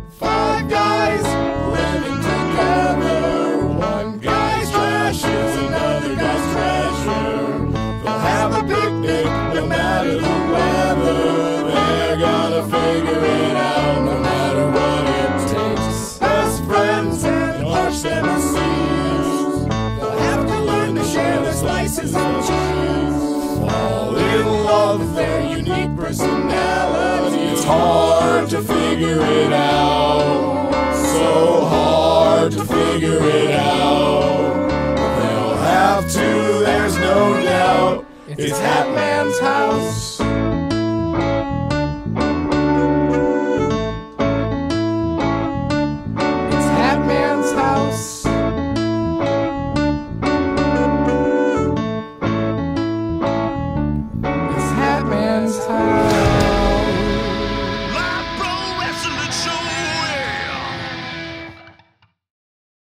Five guys living together. One guy's trash is another guy's treasure. They'll have a picnic no matter the weather. They're gonna figure it out no matter what it takes. Best friends and arch nemesis. They'll have to learn to share their slices of cheese. Fall in love with their unique personality. It's hard to figure it out. So hard to figure it out. They'll have to, there's no doubt. It's Hatman's House.